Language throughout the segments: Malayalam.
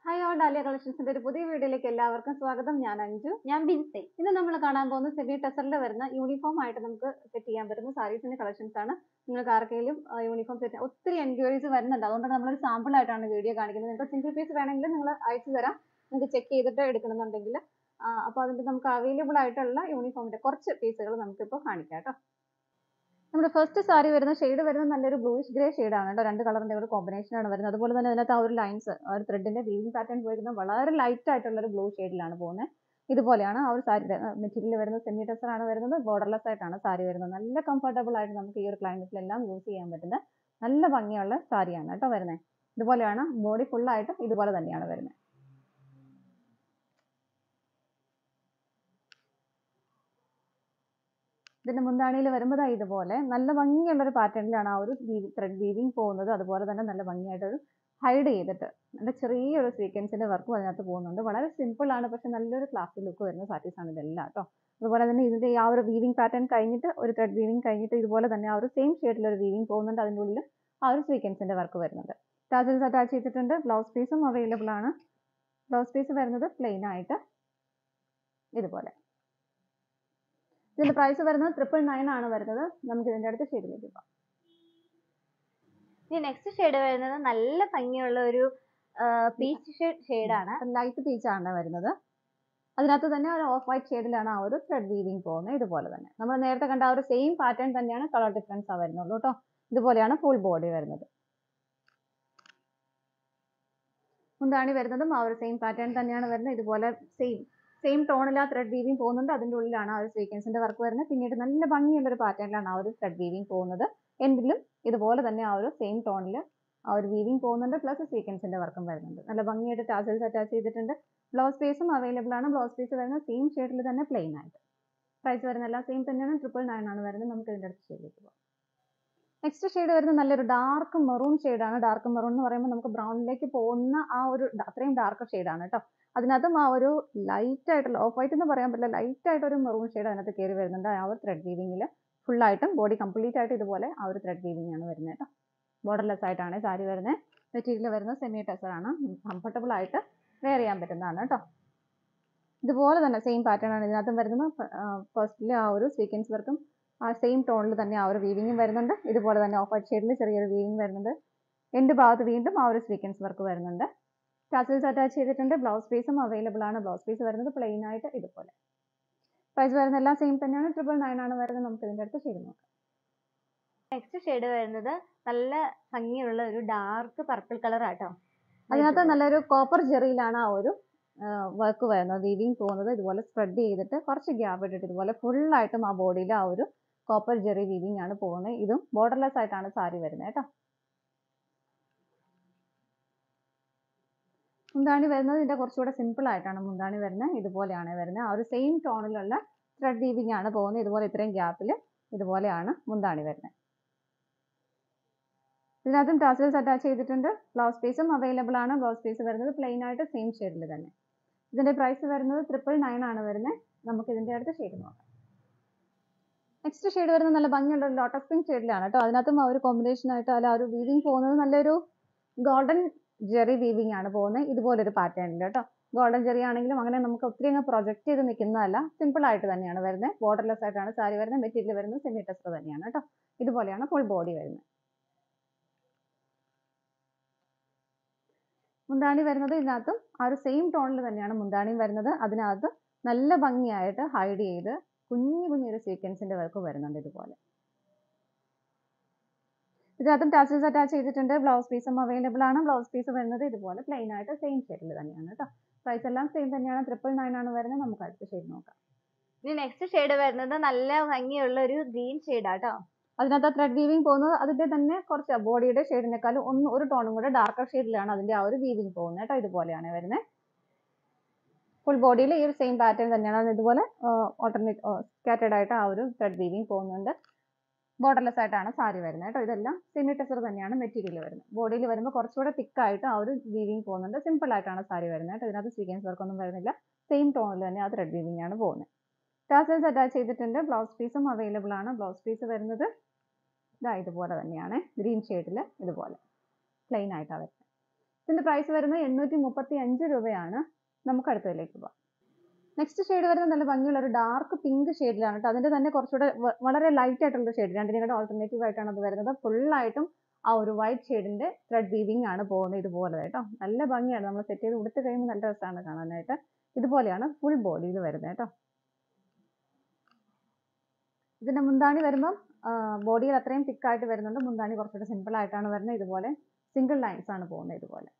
ഹായ് ഓൾ ഡാലിയ കളക്ഷൻസിന്റെ ഒരു പുതിയ വീഡിയോയിലേക്ക് എല്ലാവർക്കും സ്വാഗതം. ഞാൻ അഞ്ജു. ഞാൻ ബിൻസി. ഇന്ന് നമ്മൾ കാണാൻ പോകുന്ന സെമി ടെസറിൽ വരുന്ന യൂണിഫോം ആയിട്ട് നമുക്ക് സെറ്റ് ചെയ്യാൻ പറ്റുന്ന സാരീസിന്റെ കളക്ഷൻസ് ആണ്. നിങ്ങൾക്ക് ആർക്കെങ്കിലും യൂണിഫോം സെറ്റ് ഒത്തിരി എൻക്വയറീസ് വരുന്നുണ്ട്. അതുകൊണ്ട് നമ്മളൊരു സാമ്പിൾ ആയിട്ടാണ് വീഡിയോ കാണിക്കുന്നത്. നിങ്ങൾക്ക് സിംഗിൾ പീസ് വേണമെങ്കിൽ നിങ്ങൾ അയച്ചു തരാം. നിങ്ങൾക്ക് ചെക്ക് ചെയ്തിട്ട് എടുക്കണമെന്നുണ്ടെങ്കിൽ. അപ്പോൾ അതിന്റെ നമുക്ക് അവൈലബിൾ ആയിട്ടുള്ള യൂണിഫോമിന്റെ കുറച്ച് പീസുകൾ നമുക്കിപ്പോൾ കാണിക്കാം കേട്ടോ. നമ്മുടെ ഫസ്റ്റ് സാരി വരുന്ന ഷെയ്ഡ് വരുന്നത് നല്ലൊരു ബ്ലൂയിഷ് ഗ്രേ ഷെയ്ഡാണ് കേട്ടോ. രണ്ട് കളറിന്റെ ഒരു കോമ്പിനേഷൻ ആണ് വരുന്നത്. അതുപോലെ തന്നെ അതിനകത്ത് ആ ഒരു ലൈൻസ് ആ ഒരു ത്രെഡിന്റെ വീവിംഗ് പാറ്റേൺ പോയിരിക്കുന്നത് വളരെ ലൈറ്റ് ആയിട്ടുള്ള ഒരു ബ്ലൂ ഷെയ്ഡിലാണ് പോകുന്നത്. ഇതുപോലെയാണ് ആ ഒരു സാരിയുടെ മെറ്റീരിയൽ വരുന്നത്. സെമി ടെസർ ആണ് വരുന്നത്. ബോർഡർലെസ് ആയിട്ടാണ് സാരി വരുന്നത്. നല്ല കംഫർട്ടബിൾ ആയിട്ട് നമുക്ക് ഈ ഒരു ക്ലൈമറ്റിലെല്ലാം യൂസ് ചെയ്യാൻ പറ്റുന്ന നല്ല ഭംഗിയുള്ള സാരിയാണ് കേട്ടോ വരുന്നത്. ഇതുപോലെയാണ് ബോഡി ഫുൾ ആയിട്ടും ഇതുപോലെ തന്നെയാണ് വരുന്നത്. ഇതിന്റെ മുന്താണിയിൽ വരുമ്പോൾ ഇതുപോലെ നല്ല ഭംഗിയുള്ള ഒരു പാറ്റേണിലാണ് ആ ഒരു ത്രെഡ് വീവിംഗ് പോകുന്നത്. അതുപോലെ തന്നെ നല്ല ഭംഗിയായിട്ടൊരു ഹൈഡ് ചെയ്തിട്ട് നല്ല ചെറിയൊരു സീക്വൻസിന്റെ വർക്കും അതിനകത്ത് പോകുന്നുണ്ട്. വളരെ സിമ്പിൾ ആണ്, പക്ഷെ നല്ലൊരു ക്ലാസ്സിക് ലുക്ക് വരുന്ന സാരീസ് ആണ് ഇതെല്ലാം കേട്ടോ. അതുപോലെ തന്നെ ഇതിന്റെ ആ ഒരു വീവിംഗ് പാറ്റേൺ കഴിഞ്ഞിട്ട് ഒരു ത്രെഡ് വീവിംഗ് കഴിഞ്ഞിട്ട് ഇതുപോലെ തന്നെ ആ ഒരു സെയിം ഷെയ്ഡിൽ ഒരു വീവിംഗ് പോകുന്നുണ്ട്. അതിൻ്റെ ഉള്ളിൽ ആ ഒരു സീക്വൻസിന്റെ വർക്ക് വരുന്നുണ്ട്. ടാസൽസ് അറ്റാച്ച് ചെയ്തിട്ടുണ്ട്. ബ്ലൗസ് പീസും അവൈലബിൾ ആണ്. ബ്ലൗസ് പീസ് വരുന്നത് പ്ലെയിൻ ആയിട്ട് ഇതുപോലെ. ഇതിന്റെ പ്രൈസ് വരുന്നത് 999 ആണ് വരുന്നത്. നമുക്ക് ഇതിന്റെ അടുത്ത ഷെയ്ഡിലേക്ക് പോകാം. ഇനി നെക്സ്റ്റ് ഷെയ്ഡ് വരുന്നത് നല്ല ഭംഗിയുള്ള ഒരു പീച്ച് ഷെയ്ഡാണ്. ലൈറ്റ് പീച്ച് ആണ് വരുന്നത്. അതിനകത്ത് തന്നെ ഒരു ഓഫ് വൈറ്റ് ഷെയ്ഡിലാണ് ആ ഒരു ത്രെഡ് വീവിംഗ് പോകുന്നത്. ഇതുപോലെ തന്നെ നമ്മൾ നേരത്തെ കണ്ട ആ ഒരു സെയിം പാറ്റേൺ തന്നെയാണ്, കളർ ഡിഫറൻസ് ആ വരുന്നുള്ളൂ കേട്ടോ. ഇതുപോലെയാണ് ഫുൾ ബോഡി വരുന്നത്. മുന്താണി വരുന്നതും ആ ഒരു സെയിം പാറ്റേൺ തന്നെയാണ് വരുന്നത്. ഇതുപോലെ സെയിം ടോണിൽ ആ ത്രെഡ് വീവിംഗ് പോകുന്നുണ്ട്. അതിൻ്റെ ഉള്ളിലാണ് ആ ഒരു സീക്വൻസിന്റെ വർക്ക് വരുന്നത്. പിന്നീട് നല്ല ഭംഗിയുള്ള ഒരു പാറ്റേണിലാണ് ആ ഒരു ത്രെഡ് വീവിംഗ് പോകുന്നത്. എൻഡിലും ഇതുപോലെ തന്നെ ആ ഒരു സെയിം ടോണിൽ ആ ഒരു വീവിംഗ് പോകുന്നുണ്ട്. പ്ലസ് സീക്വൻസിന്റെ വർക്കും വരുന്നുണ്ട്. നല്ല ഭംഗിയായിട്ട് ടാസൽസ് അറ്റാച്ച് ചെയ്തിട്ടുണ്ട്. ബ്ലൗസ് പീസും അവൈലബിൾ ആണ്. ബ്ലൗസ് പീസ് വരുന്നത് സെയിം ഷെയ്ഡിൽ തന്നെ പ്ലെയിൻ ആയിട്ട്. പ്രൈസ് വരുന്ന എല്ലാം സെയിം തന്നെയാണ്. 999 ആണ് വരുന്നത്. നമുക്ക് ഇതിന്റെ അടുത്ത ഷെയ്ഡിലേക്ക് പോകാം. നെക്സ്റ്റ് ഷെയ്ഡ് വരുന്നത് നല്ലൊരു ഡാർക്ക് മെറൂൺ ഷെയ്ഡാണ്. ഡാർക്ക് മെറൂൺ എന്ന് പറയുമ്പോൾ നമുക്ക് ബ്രൗണിലേക്ക് പോകുന്ന ആ ഒരു അത്രയും ഡാർക്ക് ഷെയ്ഡാണ് കേട്ടോ. അതിനകത്തും ആ ഒരു ലൈറ്റ് ആയിട്ടുള്ള ഓഫ് വൈറ്റ് എന്ന് പറയാൻ പറ്റില്ല, ലൈറ്റ് ആയിട്ടൊരു മെറൂൺ ഷെയ്ഡ് അതിനകത്ത് കയറി വരുന്നുണ്ട്. ആ ഒരു ത്രെഡ് വീവിംഗിൽ ഫുൾ ആയിട്ടും ബോഡി കംപ്ലീറ്റ് ആയിട്ട് ഇതുപോലെ ആ ഒരു ത്രെഡ് വീവിംഗ് ആണ് വരുന്നത് കേട്ടോ. ബോർഡർലെസ് ആയിട്ടാണ് സാരി വരുന്നത്. മെറ്റീരിയൽ വരുന്നത് സെമി ടെസർ ആണ്. കംഫർട്ടബിൾ ആയിട്ട് വെയർ ചെയ്യാൻ പറ്റുന്നതാണ് കേട്ടോ. ഇതുപോലെ തന്നെ സെയിം പാറ്റേൺ ആണ് ഇതിനകത്തും വരുന്നത്. ഫസ്റ്റിലെ ആ ഒരു സീക്വൻസ് വർക്കും ആ സെയിം ടോണിൽ തന്നെ ആ ഒരു വീവിംഗും വരുന്നുണ്ട്. ഇതുപോലെ തന്നെ ഓഫ് വൈറ്റ് ഷെയ്ഡിൽ ചെറിയൊരു വീവിംഗ് വരുന്നുണ്ട്. എൻഡ് ഭാഗത്ത് വീണ്ടും ആ ഒരു സീക്വൻസ് വർക്ക് വരുന്നുണ്ട്. ടാസൽസ് അറ്റാച്ച് ചെയ്തിട്ടുണ്ട്. ബ്ലൗസ് പീസും അവൈലബിൾ ആണ്. ബ്ലൗസ് പീസ് വരുന്നത് പ്ലെയിൻ ആയിട്ട് ഇതുപോലെ. പ്രൈസ് വരുന്ന എല്ലാം സെയിം തന്നെയാണ്. 999 ആണ് വരുന്നത്. നമുക്ക് ഇതിന്റെ അടുത്ത് ഷെയ്ഡ് നോക്കാം. നെക്സ്റ്റ് ഷെയ്ഡ് വരുന്നത് നല്ല ഭംഗിയുള്ള ഒരു ഡാർക്ക് പർപ്പിൾ കളർ ആട്ടോ. അതിനകത്ത് നല്ലൊരു കോപ്പർ ജെറിയിലാണ് ആ ഒരു വർക്ക് വരുന്നത്. വീവിംഗ് പോകുന്നത് ഇതുപോലെ സ്പ്രെഡ് ചെയ്തിട്ട് കുറച്ച് ഗ്യാപ്പ് ഇട്ടിട്ട് ഇതുപോലെ ഫുൾ ആയിട്ടും ആ ബോഡിയിൽ ആ ഒരു കോപ്പർ ജെറി വീവിംഗ് ആണ് പോകുന്നത്. ഇതും ബോർഡർലെസ് ആയിട്ടാണ് സാരി വരുന്നത് കേട്ടോ. മുന്താണി വരുന്നത് ഇതിന്റെ കുറച്ചുകൂടെ സിമ്പിൾ ആയിട്ടാണ് മുന്താണി വരുന്നത്. ഇതുപോലെയാണ് വരുന്നത്. ആ ഒരു സെയിം ടോണിലുള്ള ത്രെഡ് വീവിംഗ് ആണ് പോകുന്നത്. ഇതുപോലെ ഇത്രയും ഗ്യാപ്പിൽ ഇതുപോലെയാണ് മുന്താണി വരുന്നത്. ഇതിനകത്തും ടാസൽസ് അറ്റാച്ച് ചെയ്തിട്ടുണ്ട്. ബ്ലൗസ് പീസും അവൈലബിൾ ആണ്. ബ്ലൗസ് പീസ് വരുന്നത് പ്ലെയിൻ ആയിട്ട് സെയിം ഷെയ്ഡിൽ തന്നെ. ഇതിന്റെ പ്രൈസ് വരുന്നത് 999 ആണ് വരുന്നത്. നമുക്ക് ഇതിന്റെ അടുത്ത ഷെയ്ഡ് നോക്കാം. നെക്സ്റ്റ് ഷെയ്ഡ് വരുന്നത് നല്ല ഭംഗിയുള്ള ഒരു ലോട്ടസ് പിങ്ക് ഷെയ്ഡിലാണ് കേട്ടോ. അതിനകത്തും ആ ഒരു കോമ്പിനേഷൻ ആയിട്ട് അല്ല ഒരു വീവിംഗ് പോകുന്നത് നല്ലൊരു ഗോൾഡൻ ജെറി വീവിംഗ് ആണ് പോകുന്നത്. ഇതുപോലൊരു പാറ്റേണിൽ കേട്ടോ. ഗോൾഡൻ ജെറി ആണെങ്കിലും അങ്ങനെ നമുക്ക് ഒത്തിരി അങ്ങ് പ്രൊജക്ട് ചെയ്ത് നിൽക്കുന്നതല്ല, സിമ്പിൾ ആയിട്ട് തന്നെയാണ് വരുന്നത്. ബോർഡർലെസ് ആയിട്ടാണ് സാരി വരുന്നത്. മെറ്റീരിയൽ വരുന്നത് സെമി ടെസർ തന്നെയാണ് കേട്ടോ. ഇതുപോലെയാണ് ഫുൾ ബോഡി വരുന്നത്. മുന്താണി വരുന്നത് ഇതിനകത്തും ആ ഒരു സെയിം ടോണിൽ തന്നെയാണ് മുന്താണിയും വരുന്നത്. അതിനകത്ത് നല്ല ഭംഗിയായിട്ട് ഹൈഡ് ചെയ്ത് കുഞ്ഞൊരു സീക്വൻസിന്റെ വർക്ക് വരുന്നുണ്ട് ഇതുപോലെ. ഇതിനകത്തും ടാസൽസ് അറ്റാച്ച് ചെയ്തിട്ടുണ്ട്. ബ്ലൗസ് പീസും അവൈലബിൾ ആണ്. ബ്ലൗസ് പീസ് വരുന്നത് ഇതുപോലെ പ്ലെയിൻ ആയിട്ട് സെയിം ഷെയ്ഡിൽ തന്നെയാണ് കേട്ടോ. പ്രൈസ് എല്ലാം സെയിം തന്നെയാണ്. 999 ആണ് വരുന്നത്. നമുക്ക് അടുത്ത ഷെയ്ഡ് നോക്കാം. ഇനി നെക്സ്റ്റ് ഷെയ്ഡ് വരുന്നത് നല്ല ഭംഗിയുള്ള ഒരു ഗ്രീൻ ഷെയ്ഡാട്ടോ. അതിനകത്ത് ത്രെഡ് വീവിംഗ് പോകുന്നത് അതിന്റെ തന്നെ കുറച്ച് ബോഡിയുടെ ഷെയ്ഡിനേക്കാളും ഒരു ടോണും കൂടെ ഡാർക്കർ ഷെയ്ഡിലാണ് അതിന്റെ ആ ഒരു വീവിംഗ് പോകുന്നത് കേട്ടോ. ഇതുപോലെയാണ് വരുന്നത്. ഫുൾ ബോഡിയിൽ ഈ ഒരു സെയിം പാറ്റേൺ തന്നെയാണ്. ഇതുപോലെ ഓൾട്ടർനേറ്റ് സ്കാറ്റേഡ് ആയിട്ട് ആ ഒരു ത്രെഡ് വീവിംഗ് പോകുന്നുണ്ട്. ബോർഡർലെസ് ആയിട്ടാണ് സാരി വരുന്നത് കേട്ടോ. ഇതെല്ലാം സെമി ടെസർ തന്നെയാണ് മെറ്റീരിയൽ വരുന്നത്. ബോഡിയിൽ വരുമ്പോൾ കുറച്ചുകൂടെ തിക്കായിട്ട് ആ ഒരു വീവിംഗ് പോകുന്നുണ്ട്. സിമ്പിൾ ആയിട്ടാണ് സാരി വരുന്നത് കേട്ടോ. ഇതിനകത്ത് സീക്വൻസ് വർക്ക് ഒന്നും വരുന്നില്ല. സെയിം ടോണിൽ തന്നെ ആ ത്രെഡ് വീവിംഗ് ആണ് പോകുന്നത്. ടാസൽസ് അറ്റാച്ച് ചെയ്തിട്ടുണ്ട്. ബ്ലൗസ് പീസും അവൈലബിൾ ആണ്. ബ്ലൗസ് പീസ് വരുന്നത് ഇതുപോലെ തന്നെയാണ് ഗ്രീൻ ഷെയ്ഡിൽ ഇതുപോലെ പ്ലെയിൻ ആയിട്ടാണ് വരുന്നത്. ഇതിന്റെ പ്രൈസ് വരുന്നത് 835 രൂപയാണ്. നമുക്ക് അടുത്തതിലേക്ക് പോകാം. നെക്സ്റ്റ് ഷെയ്ഡ് വരുന്നത് നല്ല ഭംഗിയുള്ള ഒരു ഡാർക്ക് പിങ്ക് ഷെയ്ഡിലാണ് കേട്ടോ. അതിന്റെ തന്നെ കുറച്ചുകൂടെ വളരെ ലൈറ്റ് ആയിട്ടുള്ള ഷെയ്ഡ്, രണ്ടിനും ഓൾട്ടർനേറ്റീവ് ആയിട്ടാണ് അത് വരുന്നത്. ഫുള്ളായിട്ടും ആ ഒരു വൈറ്റ് ഷെയ്ഡിന്റെ ത്രെഡ് വീവിംഗ് ആണ് പോകുന്നത് ഇതുപോലെ കേട്ടോ. നല്ല ഭംഗിയാണ്, നമ്മൾ സെറ്റ് ചെയ്ത് ഉടുത്ത് കഴിയുമ്പോൾ നല്ല രസമാണ് കാണാനായിട്ട്. ഇതുപോലെയാണ് ഫുൾ ബോഡിയിൽ വരുന്നത് കേട്ടോ. ഇതിന്റെ മുന്താണി വരുമ്പം ബോഡിയിൽ അത്രയും തിക്കായിട്ട് വരുന്നുണ്ട്. മുന്താണി കുറച്ചുകൂടെ സിമ്പിൾ ആയിട്ടാണ് വരുന്നത്. ഇതുപോലെ സിംഗിൾ ലൈൻസ് ആണ് പോകുന്നത് ഇതുപോലെ.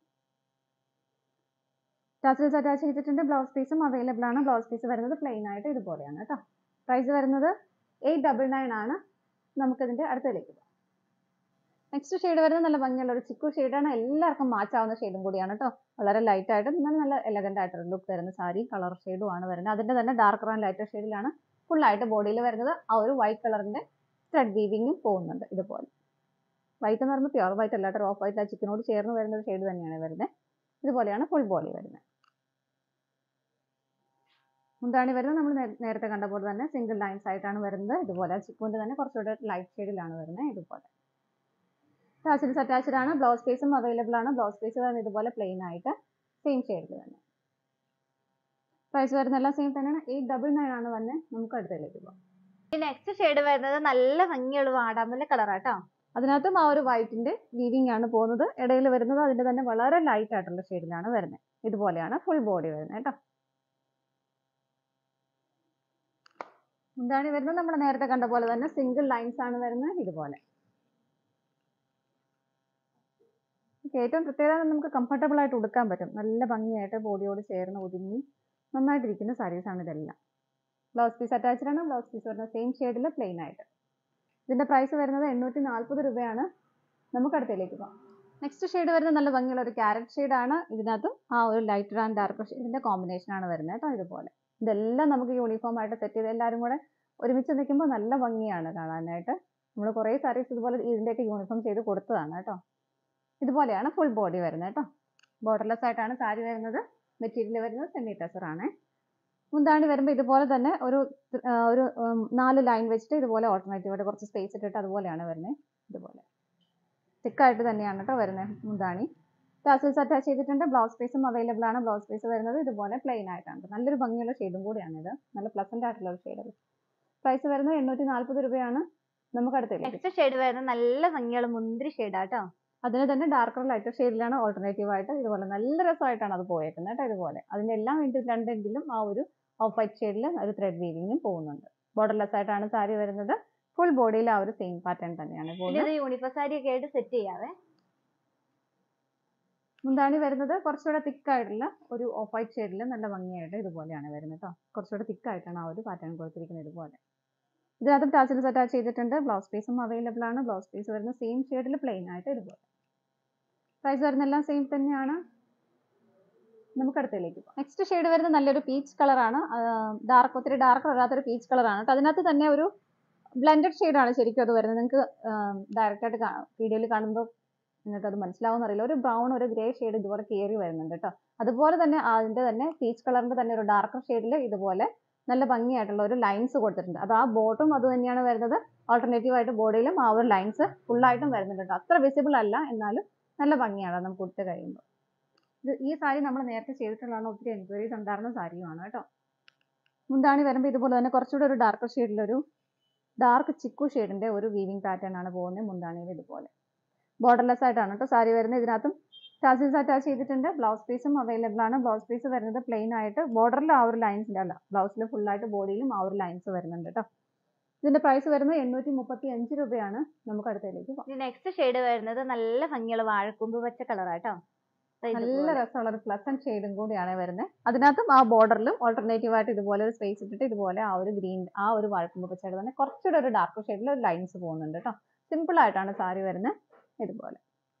ടാസൽസ് അറ്റാച്ച് ചെയ്തിട്ടുണ്ട്. ബ്ലൗസ് പീസും അവൈലബിൾ ആണ്. ബ്ലൗസ് പീസ് വരുന്നത് പ്ലെയിൻ ആയിട്ട് ഇതുപോലെയാണ് കേട്ടോ. പ്രൈസ് വരുന്നത് 899 ആണ്. നമുക്കിതിന്റെ അടുത്തതിലേക്ക് പോകാം. നെക്സ്റ്റ് ഷെയ്ഡ് വരുന്നത് നല്ല ഭംഗിയുള്ള ഒരു ചിക്കു ഷെയ്ഡാണ്. എല്ലാവർക്കും മാച്ച് ആവുന്ന ഷെയ്ഡും കൂടിയാണ് കേട്ടോ. വളരെ ലൈറ്റ് ആയിട്ട് നല്ല എലഗന്റ് ആയിട്ടൊരു ലുക്ക് തരുന്ന സാരി കളർ ഷെയ്ഡും ആണ് വരുന്നത്. അതിന്റെ തന്നെ ഡാർക്കർ ആൻഡ് ലൈറ്റർ ഷെയ്ഡിലാണ് ഫുൾ ആയിട്ട് ബോഡിയിൽ വരുന്നത്. ആ ഒരു വൈറ്റ് കളറിന്റെ ത്രെഡ് വീവിങ്ങും പോകുന്നുണ്ട് ഇതുപോലെ. വൈറ്റ് എന്ന് പറയുമ്പോൾ പ്യുവർ വൈറ്റ് അല്ലാത്ത ഓഫ് വൈറ്റ്, ആ ചിക്കനോട് ചേർന്ന് വരുന്ന ഒരു ഷെയ്ഡ് തന്നെയാണ് വരുന്നത്. ഇതുപോലെയാണ് ഫുൾ ബോഡി വരുന്നത്. മുന്താണി വരുന്നത് നമ്മൾ നേരത്തെ കണ്ട പോലെ തന്നെ സിംഗിൾ ലൈൻസ് ആയിട്ടാണ് വരുന്നത്. ഇതുപോലെ ചിക്കുവിന്റെ തന്നെ കുറച്ചുകൂടെ ലൈറ്റ് ഷെയ്ഡിലാണ് വരുന്നത് ഇതുപോലെ. ടാസൽസ് അറ്റാച്ച്ഡ് ആണ്. ബ്ലൗസ് പീസും അവൈലബിൾ ആണ്. ബ്ലൗസ് പീസ് വരുന്നത് ഇതുപോലെ പ്ലെയിൻ ആയിട്ട് സെയിം ഷെയ്ഡിൽ തന്നെ. പ്രൈസ് വരുന്ന എല്ലാം സെയിം തന്നെയാണ്. 899 ആണ് വന്നെ. നമുക്ക് അടുത്തതിലേക്ക് പോകാം. നെക്സ്റ്റ് ഷെയ്ഡ് വരുന്നത് നല്ല ഭംഗിയുള്ള വാടാമുല്ല കളറാട്ടോ. അതിനകത്തും ആ ഒരു വൈറ്റിന്റെ വീവിംഗ് ആണ് പോകുന്നത്. ഇടയിൽ വരുന്നത് അതിന്റെ തന്നെ വളരെ ലൈറ്റ് ആയിട്ടുള്ള ഷെയ്ഡിലാണ് വരുന്നത്. ഇതുപോലെയാണ് ഫുൾ ബോഡി വരുന്നത് കേട്ടോ. മുന്താണി വരുന്നത് നമ്മൾ നേരത്തെ കണ്ട പോലെ തന്നെ സിംഗിൾ ലൈൻസ് ആണ് വരുന്നത് ഇതുപോലെ. ഏറ്റവും പ്രത്യേകത നമുക്ക് കംഫർട്ടബിൾ ആയിട്ട് ഉടുക്കാൻ പറ്റും. നല്ല ഭംഗിയായിട്ട് ബോഡിയോട് ചേർന്ന് ഒതുങ്ങി നന്നായിട്ടിരിക്കുന്ന സാരീസ് ആണ് ഇതെല്ലാം. ബ്ലൗസ് പീസ് അറ്റാച്ച്ഡ് ആണ്. ബ്ലൗസ് പീസ് വരുന്നത് സെയിം ഷെയ്ഡിൽ പ്ലെയിൻ ആയിട്ട്. ഇതിന്റെ പ്രൈസ് വരുന്നത് 840 രൂപയാണ്. നമുക്ക് അടുത്തതിലേക്ക് പോകാം. നെക്സ്റ്റ് ഷെയ്ഡ് വരുന്നത് നല്ല ഭംഗിയുള്ള ഒരു ക്യാരറ്റ് ഷെയ്ഡ് ആണ്. ഇതിനകത്തും ആ ഒരു ലൈറ്റർ ആൻഡ് ഡാർക്ക് ഷെയ്ഡിന്റെ കോമ്പിനേഷൻ ആണ് വരുന്നത് കേട്ടോ. ഇതുപോലെ ഇതെല്ലാം നമുക്ക് യൂണിഫോം ആയിട്ട് സെറ്റ് ചെയ്ത് എല്ലാവരും കൂടെ ഒരുമിച്ച് നിൽക്കുമ്പോൾ നല്ല ഭംഗിയാണ് കാണാനായിട്ട്. നമ്മൾ കുറേ സാരീസ് ഇതുപോലെ ഇതിന്റെയൊക്കെ യൂണിഫോം ചെയ്ത് കൊടുത്തതാണ് കേട്ടോ. ഇതുപോലെയാണ് ഫുൾ ബോഡി വരുന്നത് കേട്ടോ. ബോർഡർലെസ് ആയിട്ടാണ് സാരി വരുന്നത്. മെറ്റീരിയൽ വരുന്നത് സെമി ടസർ ആണ്. മുന്താണി വരുമ്പോൾ ഇതുപോലെ തന്നെ ഒരു 4 ലൈൻ വെച്ചിട്ട് ഇതുപോലെ ഓൾട്ടർനേറ്റീവ് ആയിട്ട് കുറച്ച് സ്പേസ് ഇട്ടിട്ട് അതുപോലെയാണ് വരുന്നത്. ഇതുപോലെ തിക്കായിട്ട് തന്നെയാണ് കേട്ടോ വരുന്നത് മുന്താണി. ടാസൽസ് അറ്റാച്ച് ചെയ്തിട്ടുണ്ട്. ബ്ലൗസ് പീസും അവൈലബിൾ ആണ്. ബ്ലൗസ് പീസ് വരുന്നത് ഇതുപോലെ പ്ലെയിൻ ആയിട്ടാണ്. നല്ലൊരു ഭംഗിയുള്ള ഷെയ്ഡും കൂടിയാണിത്. നല്ല പ്ലസന്റ് ആയിട്ടുള്ള ഒരു ഷെയ്ഡ്. പ്രൈസ് വരുന്നത് 840 രൂപയാണ്. നമുക്ക് അടുത്തേക്ക്. നെക്സ്റ്റ് ഷെയ്ഡ് വരുന്നത് നല്ല ഭംഗിയുള്ള മുന്തിരി ഷെയ്ഡാട്ടോ. അതിന് തന്നെ ഡാർക്കർ ലൈറ്റർ ഷെയ്ഡിലാണ് ഓൾട്ടർനേറ്റീവ് ആയിട്ട് ഇതുപോലെ നല്ല രസമായിട്ടാണ് അത് പോയേക്കുന്നത് കേട്ടോ. ഇതുപോലെ അതിന്റെ എല്ലാം രണ്ടെങ്കിലും ആ ഒരു ഓഫ് വൈറ്റ് ഷെയ്ഡിൽ ഒരു ത്രെഡ് വീവിങ്ങും പോകുന്നുണ്ട്. ബോർഡർലെസ് ആയിട്ടാണ് സാരി വരുന്നത്. ഫുൾ ബോഡിയിൽ ആ ഒരു സെയിം പാറ്റേൺ തന്നെയാണ് പോകുന്നത്. യൂണിഫോം സാരി ഒക്കെ ആയിട്ട് സെറ്റ് ചെയ്യാവേ. മുന്താണി വരുന്നത് കുറച്ചുകൂടെ തിക്കായിട്ടുള്ള ഒരു ഓഫ് വൈറ്റ് ഷെയ്ഡിൽ നല്ല ഭംഗിയായിട്ട് ഇതുപോലെയാണ് വരുന്നത് കേട്ടോ. കുറച്ചുകൂടെ തിക്കായിട്ടാണ് ആ ഒരു പാറ്റേൺ കൊടുത്തിരിക്കുന്നത് ഇതുപോലെ. ഇതിനകത്തും ടാസൽസ് അറ്റാച്ച് ചെയ്തിട്ടുണ്ട്. ബ്ലൗസ് പീസും അവൈലബിൾ ആണ്. ബ്ലൗസ് പീസ് വരുന്ന സെയിം ഷെയ്ഡിൽ പ്ലെയിൻ ആയിട്ട് ഇതുപോലെ. പ്രൈസ് വരുന്ന എല്ലാം സെയിം തന്നെയാണ്. നമുക്ക് അടുത്തതിലേക്ക് പോകാം. നെക്സ്റ്റ് ഷെയ്ഡ് വരുന്നത് നല്ലൊരു പീച്ച് കളറാണ്. ഒത്തിരി ഡാർക്ക് വരാത്തൊരു പീച്ച് കളറാണ്. അതിനകത്ത് തന്നെ ഒരു ബ്ലെൻഡഡ് ഷെയ്ഡാണ് ശരിക്കും അത് വരുന്നത്. നിങ്ങൾക്ക് ഡയറക്റ്റ് ആയിട്ട് വീഡിയോയിൽ കാണുമ്പോൾ നിങ്ങൾക്ക് അത് മനസ്സിലാവുമെന്ന് അറിയില്ല. ഒരു ബ്രൗൺ ഒരു ഗ്രേ ഷെയ്ഡ് ഇതുപോലെ കയറി വരുന്നുണ്ട് കേട്ടോ. അതുപോലെ തന്നെ അതിന്റെ തന്നെ പീച്ച് കളറിന്റെ തന്നെ ഒരു ഡാർക്കർ ഷെയ്ഡിൽ ഇതുപോലെ നല്ല ഭംഗിയായിട്ടുള്ള ഒരു ലൈൻസ് കൊടുത്തിട്ടുണ്ട്. അത് ആ ബോട്ടും അത് തന്നെയാണ് വരുന്നത്. ഓൾട്ടർനേറ്റീവ് ആയിട്ട് ബോഡിയിലും ആ ഒരു ലൈൻസ് ഫുള്ളായിട്ടും വരുന്നുണ്ട്. അത്ര വിസിബിൾ അല്ല, എന്നാലും നല്ല ഭംഗിയാണ് നമുക്ക് ഉടുത്ത് കഴിയുമ്പോൾ. ഈ സാരി നമ്മൾ നേരത്തെ ചെയ്തിട്ടുള്ളതാണ്. ഒത്തിരി എൻക്വയറീസ് ഉണ്ടായിരുന്ന സാരിയുമാണ് കേട്ടോ. മുന്താണി വരുമ്പോൾ ഇതുപോലെ തന്നെ കുറച്ചുകൂടെ ഒരു ഡാർക്കർ ഷെയ്ഡിലൊരു ഡാർക്ക് ചിക്കു ഷെയ്ഡിന്റെ ഒരു വീവിംഗ് പാറ്റേൺ ആണ് പോകുന്നത്. മുന്താണിയിൽ ഇതുപോലെ ബോർഡർലെസ് ആയിട്ടാണ് കേട്ടോ സാരി വരുന്നത്. ഇതിനകത്തും ടാസൽസ് അറ്റാച്ച് ചെയ്തിട്ടുണ്ട്. ബ്ലൗസ് പീസും അവൈലബിൾ ആണ്. ബ്ലൗസ് പീസ് വരുന്നത് പ്ലെയിൻ ആയിട്ട് ബോർഡറിൽ ആ ഒരു ലൈൻസിന്റെ അല്ല, ബ്ലൗസിൽ ഫുള്ളായിട്ട് ബോഡിയിലും ആ ഒരു ലൈൻസ് വരുന്നുണ്ട് കേട്ടോ. ഇതിന്റെ പ്രൈസ് വരുന്നത് 835 രൂപയാണ്. നമുക്ക് അടുത്തതിലേക്ക് പോകാം. നെക്സ്റ്റ് ഷെയ്ഡ് വരുന്നത് നല്ല ഭംഗിയുള്ള വാഴക്കൂമ്പ് പച്ച കളറാട്ടോ. നല്ല രസമുള്ള ഒരു പ്ലസന്റ് ഷെയ്ഡും കൂടിയാണ് വരുന്നത്. അതിനകത്തും ആ ബോർഡറിലും ഓൾട്ടർനേറ്റീവ് ആയിട്ട് ഇതുപോലെ ഒരു സ്പേസ് ഇട്ടിട്ട് ഇതുപോലെ ആ ഒരു ഗ്രീൻ ആ ഒരു വാഴക്കൂമ്പ് പച്ചയുടെ തന്നെ കുറച്ചുകൂടെ ഒരു ഡാർക്ക് ഷെയ്ഡിൽ ഒരു ലൈൻസ് പോകുന്നുണ്ട് കേട്ടോ. സിമ്പിൾ ആയിട്ടാണ് സാരി വരുന്നത് ഇതുപോലെ.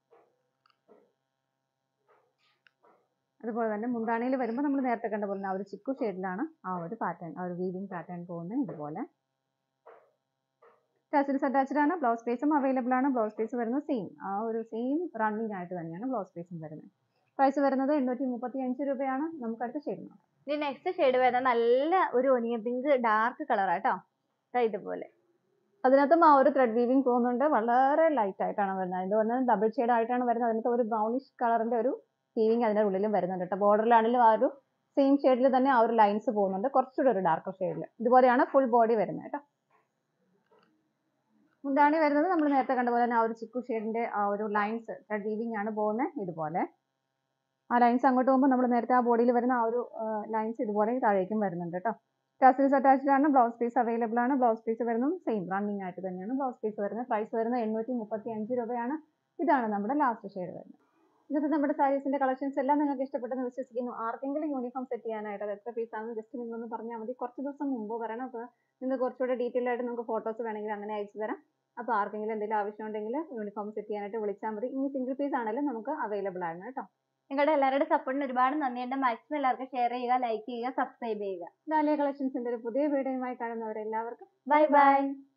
അതുപോലെ തന്നെ മുന്താണിയിൽ വരുമ്പോൾ നമ്മൾ നേരത്തെ കണ്ട പോലെ ആ ഒരു ചിക്കു ഷെയ്ഡിലാണ് ആ ഒരു പാറ്റേൺ, ആ ഒരു വീവിംഗ് പാറ്റേൺ പോകുന്നത് ഇതുപോലെ. ടാസൽസ് അറ്റാച്ച്ഡ് ആണ്. ബ്ലൗസ് പീസും അവൈലബിൾ ആണ്. ബ്ലൗസ് പീസ് വരുന്നത് സെയിം റണ്ണിങ് ആയിട്ട് തന്നെയാണ് ബ്ലൗസ് പീസും വരുന്നത്. പ്രൈസ് വരുന്നത് 835 രൂപയാണ്. നമുക്ക് അടുത്ത ഷെയ്ഡ് നോക്കാം. ഇനി നെക്സ്റ്റ് ഷെയ്ഡ് വരുന്നത് നല്ല ഒരു ഒനിയൻ പിങ്ക് ഡാർക്ക് കളറാട്ടോ. ഇതുപോലെ അതിനകത്തും ആ ഒരു ത്രെഡ് വീവിംഗ് പോകുന്നുണ്ട്. വളരെ ലൈറ്റ് ആയിട്ടാണ് വരുന്നത്. ഇത് പറഞ്ഞാൽ ഡബിൾ ഷെയ്ഡ് ആയിട്ടാണ് വരുന്നത്. അതിനകത്ത് ഒരു ബ്രൗണിഷ് കളറിന്റെ ഒരു വീവിങ് അതിൻ്റെ ഉള്ളിലും വരുന്നുണ്ട് കേട്ടോ. ബോർഡറിലാണെങ്കിലും ആ ഒരു സെയിം ഷെയ്ഡിൽ തന്നെ ആ ഒരു ലൈൻസ് പോകുന്നുണ്ട്, കുറച്ചുകൂടെ ഒരു ഡാർക്കർ ഷെയ്ഡിൽ. ഇതുപോലെയാണ് ഫുൾ ബോഡി വരുന്നത് കേട്ടോ. മുന്താണി വരുന്നത് നമ്മൾ നേരത്തെ കണ്ട പോലെ തന്നെ ആ ഒരു ചിക്കു ഷെയ്ഡിന്റെ ആ ഒരു ലൈൻസ് ത്രെഡ് വീവിങ് ആണ് പോകുന്നത്. ഇതുപോലെ ആ ലൈൻസ് അങ്ങോട്ട് പോകുമ്പോൾ നമ്മൾ നേരത്തെ ആ ബോഡിയിൽ വരുന്ന ആ ഒരു ലൈൻസ് ഇതുപോലെ താഴേക്കും വരുന്നുണ്ട് കേട്ടോ. ടസൽസ് അറ്റാച്ച്ഡ് ആണ്. ബ്ലൗസ് പീസ് അവൈലബിൾ ആണ്. ബ്ലൗസ് പീസ് വരുന്നത് സെയിം റണ്ണിങ് ആയിട്ട് തന്നെയാണ് ബ്ലൗസ് പീസ് വരുന്നത്. പ്രൈസ് വരുന്നത് 835 രൂപയാണ്. ഇതാണ് നമ്മുടെ ലാസ്റ്റ് ഷെയ്ഡ് വരുന്നത്. ഇന്നത്തെ നമ്മുടെ സാരീസിന്റെ കളക്ഷൻസ് എല്ലാം നിങ്ങൾക്ക് ഇഷ്ടപ്പെട്ടെന്ന് വിശ്വസിക്കുന്നു. ആർക്കെങ്കിലും യൂണിഫോം സെറ്റ് ചെയ്യാനായിട്ട് അത് എത്ര പീസാണെന്ന് ജസ്റ്റ് നിങ്ങളൊന്ന് പറഞ്ഞാൽ മതി. കുറച്ച് ദിവസം മുമ്പ് പറയണം. അപ്പോൾ നിങ്ങൾക്ക് കുറച്ചുകൂടെ ഡീറ്റെയിൽ ആയിട്ട് നിങ്ങൾക്ക് ഫോട്ടോസ് വേണമെങ്കിൽ അങ്ങനെ അയച്ചു തരാം. അപ്പോൾ ആർക്കെങ്കിലും എന്തെങ്കിലും ആവശ്യമുണ്ടെങ്കിൽ യൂണിഫോം സെറ്റ് ചെയ്യാനായിട്ട് വിളിച്ചാൽ മതി. ഇനി സിംഗിൾ പീസ് ആണെങ്കിലും നമുക്ക് അവൈലബിൾ ആണ് കേട്ടോ. നിങ്ങളുടെ എല്ലാവരുടെ സപ്പോർട്ടിന് ഒരുപാട് നന്ദിയുണ്ട്. മാക്സിമം എല്ലാവർക്കും ഷെയർ ചെയ്യുക, ലൈക്ക് ചെയ്യുക, സബ്സ്ക്രൈബ് ചെയ്യുക. ഡാലിയ കളക്ഷൻസിന്റെ ഒരു പുതിയ വീഡിയോയുമായി കാണുന്നവരെല്ലാവർക്കും ബൈ ബൈ.